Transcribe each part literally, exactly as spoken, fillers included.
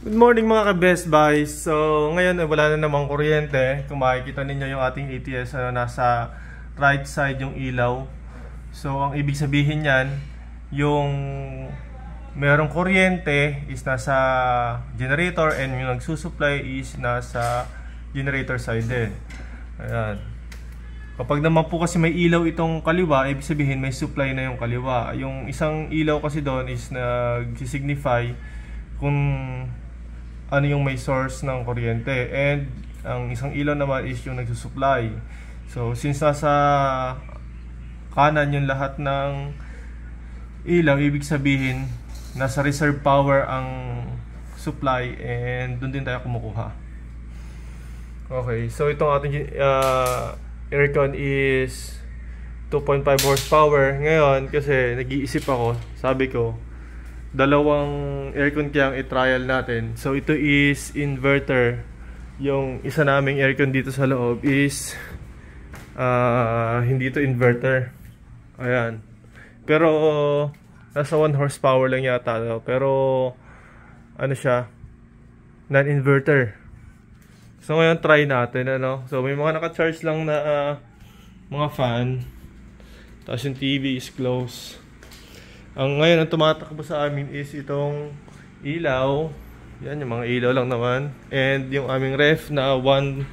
Good morning mga ka-Best Buy. So ngayon eh, wala na namang kuryente. Kung makikita ninyo yung ating A T S, ano, nasa right side yung ilaw. So ang ibig sabihin yan, yung merong kuryente is nasa generator, and yung nagsusupply is nasa generator side din. Ayan. Kapag naman po kasi may ilaw itong kaliwa, ibig sabihin may supply na yung kaliwa. Yung isang ilaw kasi doon is nag-signify kung ano yung may source ng kuryente, and ang isang ilaw naman is yung nagsusupply. So since nasa kanan yung lahat ng ilaw, ibig sabihin nasa reserve power ang supply, and doon din tayo kumukuha. Okay, so itong ating uh, aircon is two point five horsepower. Ngayon kasi nag-iisip ako, sabi ko dalawang aircon kayang i-trial natin. So ito is inverter. Yung isa naming aircon dito sa loob is uh, hindi to inverter. Ayan. Pero nasa one horsepower lang yata daw. Pero ano siya, non-inverter. So ngayon try natin, ano. So may mga naka-charge lang na uh, mga fan. Tapos yung T V is close. Ang ngayon ang tumatakbo sa amin is itong ilaw. Yan, yung mga ilaw lang naman. And yung aming ref na one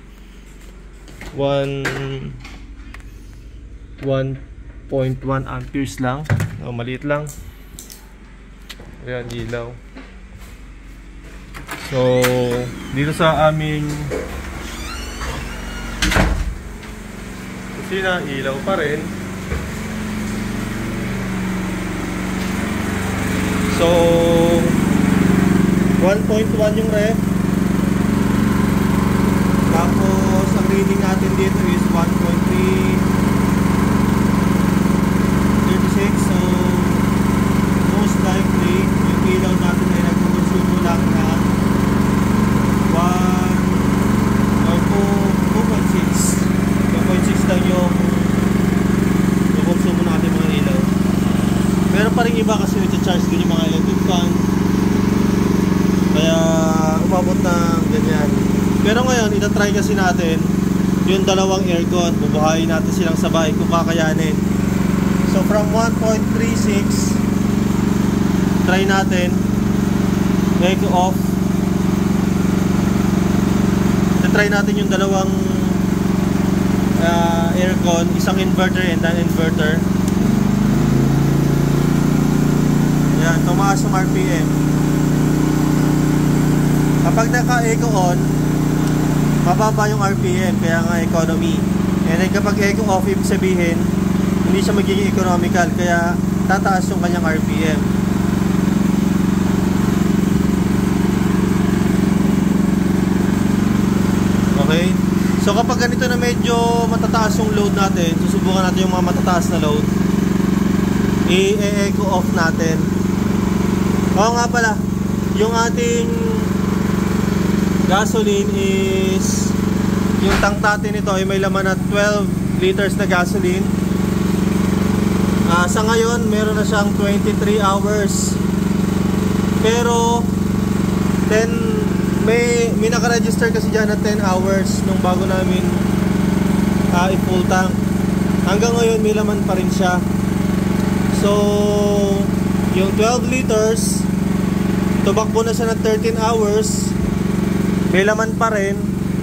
point one amperes lang. O, maliit lang. Ayan, ilaw. So dito sa aming kusina, ilaw pa rin. So one point one yung ref. Tapos ang reading natin dito is one point three three six. So most likely yung ilaw natin ay nagkukonsumo lang na one or two point six. two point six lang yung yung konsumo natin mga ilaw. Meron pa rin iba kasi nag-charge din yung mga electric fan, kaya umabot ng ganyan. Pero ngayon itatry kasi natin yung dalawang aircon. Bubuhayin natin silang sabay kung kakayanin. So from one point three six, try natin echo off. Try natin yung dalawang uh, aircon, isang inverter and an inverter. Yan, tumaas yung R P M. Kapag naka-echo on, mababa yung R P M, kaya nga economy. And then kapag echo off, ibig sabihin hindi siya magiging economical, kaya tataas yung kanyang R P M. Okay? So kapag ganito na medyo matataas yung load natin, susubukan natin yung mga matataas na load, i-echo off natin. Oo nga pala, yung ating gasoline is, yung tank natin ito ay may laman na twelve liters na gasoline. uh, Sa ngayon meron na siyang twenty-three hours. Pero ten, may, may nakaregister kasi dyan na ten hours nung bago namin uh, i-full tank. Hanggang ngayon may laman pa rin siya. So yung twelve liters, tumakbo na siya ng thirteen hours, may laman pa rin.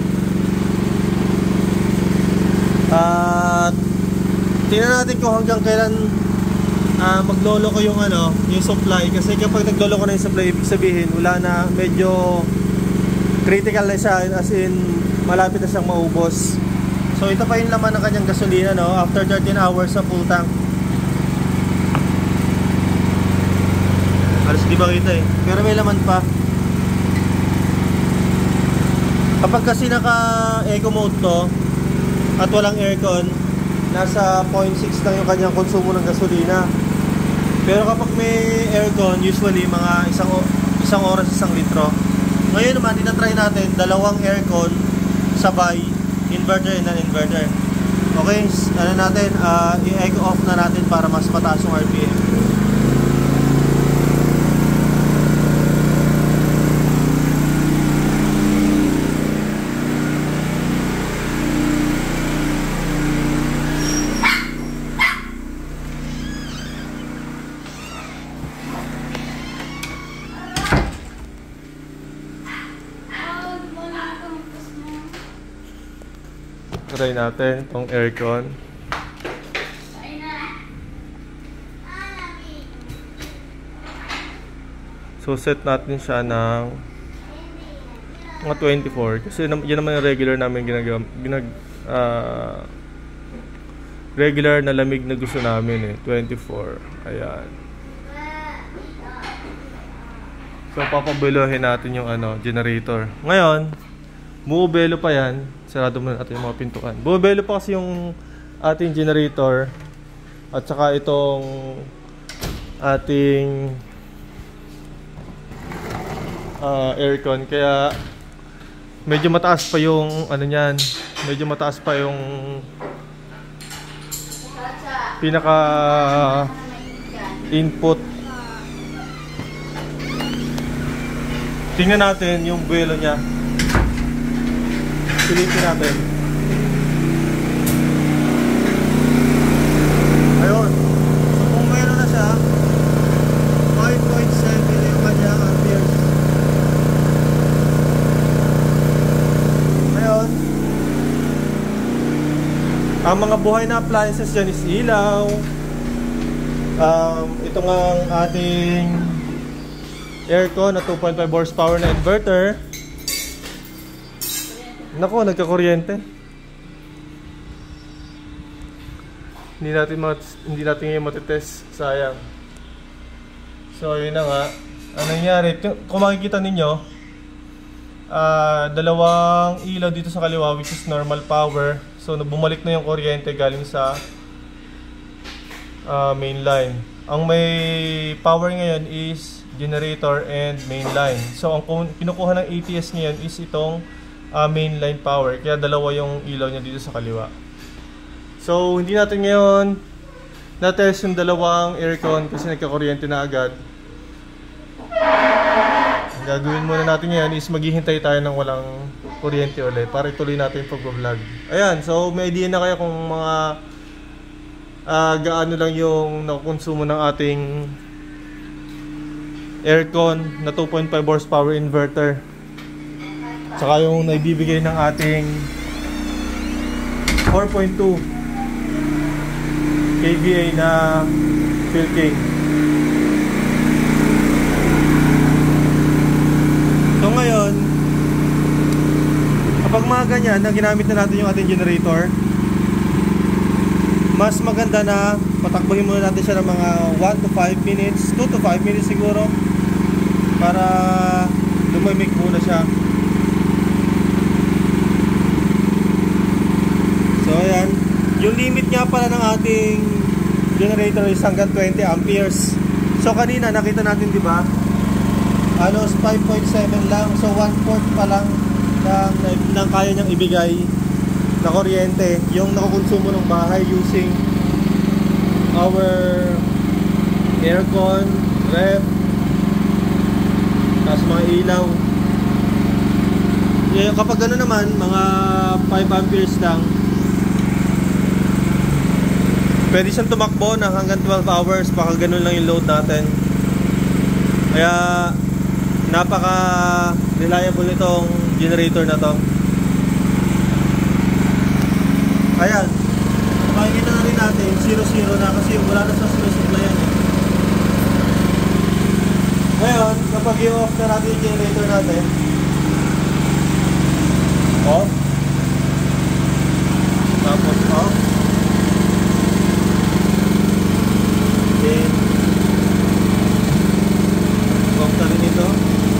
At uh, tingnan natin kung hanggang kailan uh, maglolo ko yung ano, yung supply. Kasi kapag naglolo ko na yung supply, ibig sabihin wala na, medyo critical na siya, as in malapit na siyang maubos. So ito pa yung laman ng kanyang gasolina, no, after thirteen hours sa full tank. Alas di ba kita eh, pero may laman pa. Kapag kasi naka eco mode to at walang aircon, nasa zero point six lang yung kanyang konsumo ng gasolina. Pero kapag may aircon, usually mga isang, isang oras, isang litro. Ngayon naman, itatry natin dalawang aircon sabay, inverter and non-inverter. Okay, ano natin, uh, i-echo off na natin para mas mataas yung R P M. Try natin itong aircon. So set natin siya ng mga twenty-four kasi yan naman yung regular namin ginagawa, ginag uh, regular na lamig na gusto namin eh, twenty-four. Ayan. So papabelohin natin yung ano, generator. Ngayon, buubelo pa yan. Sarado muna natin yung mga pintuan. Buubelo pa kasi yung ating generator at saka itong ating uh, aircon, kaya medyo mataas pa yung ano niyan, medyo mataas pa yung pinaka input. Tingnan natin yung buwelo niya. Silipin natin. Ayun. So kung mayroon na siya, five point seven yung kanyang amperes. Ayun. Ang mga buhay na appliances dyan is ilaw. Um, ito nga ang ating aircon na two point five horsepower na inverter. Nako, nagka-kuryente. Hindi natin mat hindi natin ngayon matitest, sayang. So, yun na nga. Ang nangyari, kung makikita ninyo, uh, dalawang ilaw dito sa kaliwa, which is normal power. So, bumalik na yung kuryente galing sa uh, main line. Ang may power ngayon is generator and main line. So, ang kinukuha ng A T S ngayon is itong Uh, mainline power, kaya dalawa yung ilaw niya dito sa kaliwa. So hindi natin ngayon na-test yung dalawang aircon kasi nagka-kuryente na agad. Ang gagawin muna natin ngayon is maghihintay tayo ng walang kuryente ulit para ituloy natin yung pag-vlog. Ayan, so may idea na kaya kung mga uh, gaano lang yung nakukonsumo ng ating aircon na two point five horsepower inverter. Saka yung naibibigay ng ating four point two K V A na Philking. So ngayon, kapag mga ganyan na ginamit na natin yung ating generator, mas maganda na patakbuhin muna natin siya ng mga one to five minutes, two to five minutes siguro, para lumamig muna siya. So ayan, yung limit nga pala ng ating generator is hanggang twenty amperes. So kanina nakita natin, di ba? Ano, five point seven lang. So one fourth pa lang ng, ng kaya niyang ibigay na kuryente yung nakukonsumo ng bahay using our aircon, ref, tapos mga ilaw. Yeah, kapag gano'n naman, mga five amperes lang, pwede siyang tumakbo ng hanggang twelve hours, baka ganun lang yung load natin. Kaya napaka reliable nitong generator na to. Ayan, makikita na rin natin zero zero na kasi wala na sa sinusuplayan eh. Ngayon, kapag i-off na natin yung generator natin, off, tapos off, off na rin ito.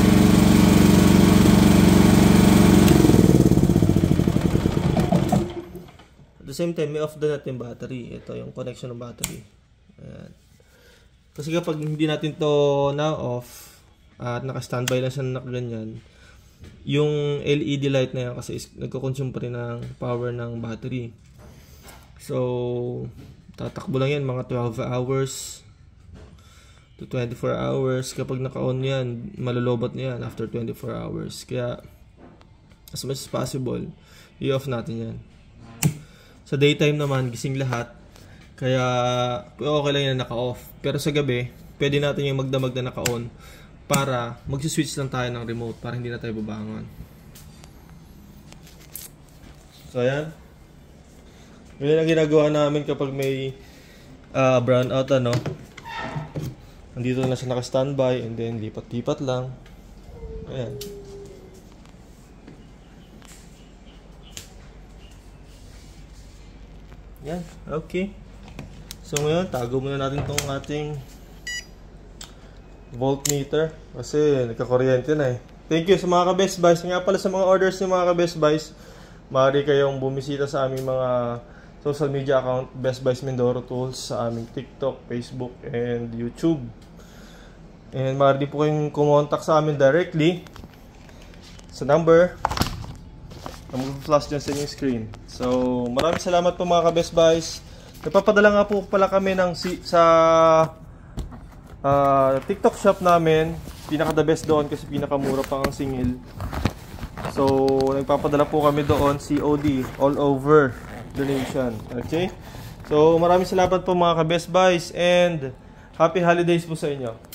At the same time, may off na natin battery. Ito yung connection ng battery. Ayan. Kasi kapag hindi natin to na off at naka-standby lang siya na nakaganyan, yung L E D light na yan kasi nagko-consume pa rin ng power ng battery. So tatakbo lang yan mga twelve hours to twenty-four hours. Kapag naka-on yan, malulobot na yan after twenty-four hours. Kaya as much as possible, i-off natin yan. Sa daytime naman, gising lahat, kaya okay lang yan naka-off. Pero sa gabi, pwede natin yung magdamag na naka-on para mag-switch lang tayo ng remote para hindi na tayo babangon. So ayan, Ganyan ang ginagawa namin kapag may uh, brown out, ano. Nandito na siya naka-standby and then lipat-lipat lang. Ayan. Yan, okay. So ngayon, tago muna natin tong ating voltmeter kasi nagka-kuryente na eh. Thank you sa mga ka-Best Buys. Nga pala sa mga orders ni mga ka-Best Buys, maaari kayong bumisita sa aming mga social media account, Best Buys Mindoro Tools, sa aming TikTok, Facebook, and YouTube. And maaari po kayong kumontak sa amin directly sa number na mag-flash dyan sa inyong screen. So, maraming salamat po mga ka-Best Buys. Nagpapadala nga po pala kami ng si sa uh, TikTok shop namin. Pinaka-the best doon kasi pinaka-mura pa ang singil. So, nagpapadala po kami doon, C O D, all over the nation. Okay? So, maraming salamat po mga ka-Best Buys and happy holidays po sa inyo.